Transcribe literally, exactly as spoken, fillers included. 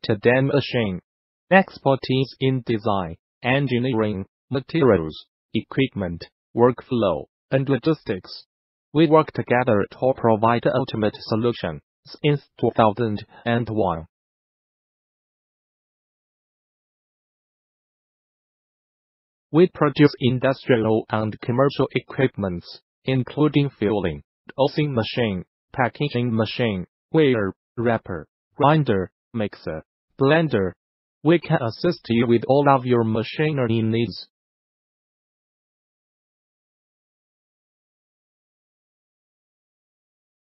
end-to-end machine. Expertise in design, engineering, materials, equipment, workflow, and logistics. We work together to provide the ultimate solution since two thousand one. We produce industrial and commercial equipments, including filling, dosing machine, packaging machine, weigher, wrapper, grinder, mixer, blender. We can assist you with all of your machinery needs.